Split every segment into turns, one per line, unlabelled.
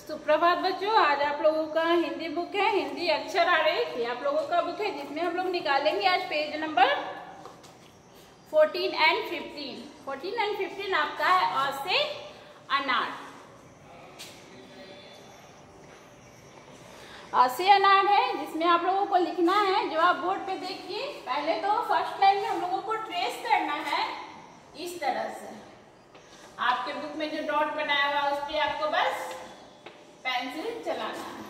सुप्रभात बच्चों, आज आप लोगों का हिंदी बुक है, हिंदी अक्षर आरेख। ये आप लोगों का बुक है जिसमें हम लोग निकालेंगे आज पेज नंबर 14 एंड 15। 14 एंड 15 आपका है अ से अनार। अ से अनार है जिसमें आप लोगों को लिखना है। जो आप बोर्ड पे देखिए, पहले तो फर्स्ट लाइन में हम लोगों को ट्रेस करना है इस तरह से। आपके बुक में जो डॉट बनाया हुआ उस पर आपको बस पेंसिल चलाना है।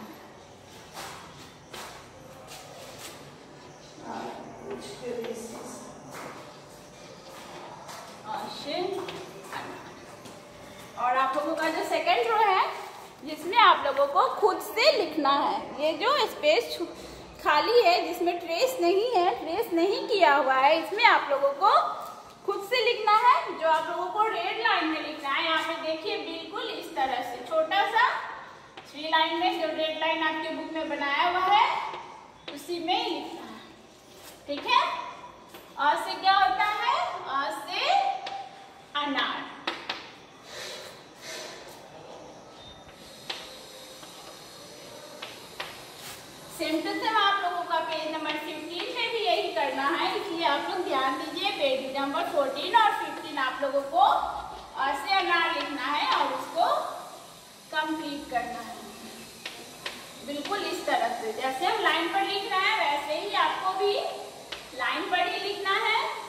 और आप लोगों का जो सेकंड रो है जिसमें आप लोगों को खुद से लिखना है। ये जो स्पेस खाली है जिसमें ट्रेस नहीं है, ट्रेस नहीं किया हुआ है, इसमें आप लोगों को खुद से लिखना है। जो आप लोगों को रेड लाइन में लिखना है, यहाँ पे देखिए बिल्कुल इस तरह से छोटा सा 3 लाइन में जो रेड लाइन आपके बुक में बनाया हुआ है उसी में ही लिखना है, ठीक है। अ से क्या होता है? अ से अनार। सेम टू सेम आप लोगों का पेज नंबर 15 पे भी यही करना है, इसलिए आप लोग ध्यान दीजिए। पेज नंबर 14 और 15 आप लोगों को अ से अनार लिखना है और उसको कंप्लीट करना है बिल्कुल इस तरह से। जैसे हम लाइन पर लिख रहे हैं वैसे ही आपको भी लाइन पर ही लिखना है।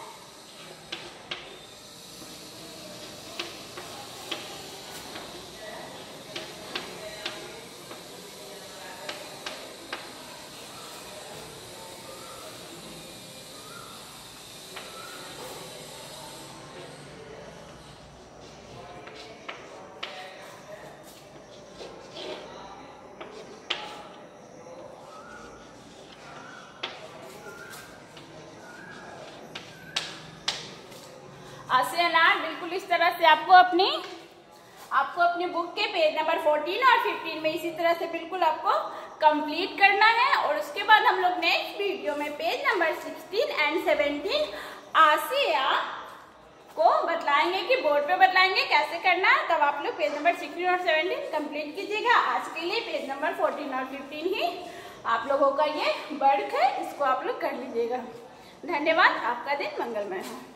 अ से अनार बिल्कुल इस तरह से आपको अपनी बुक के पेज नंबर 14 और 15 में इसी तरह से बिल्कुल आपको कंप्लीट करना है। और उसके बाद हम लोग नेक्स्ट वीडियो में पेज नंबर 16 एंड 17 आ से आ को बतलाएंगे कि बोर्ड पे बतलाएंगे कैसे करना है। तब आप लोग पेज नंबर 16 और 17 कंप्लीट कीजिएगा। आज के लिए पेज नंबर 14 और 15 ही आप लोगों का ये वर्क है, इसको आप लोग कर लीजिएगा। धन्यवाद। आपका दिन मंगलमय हो।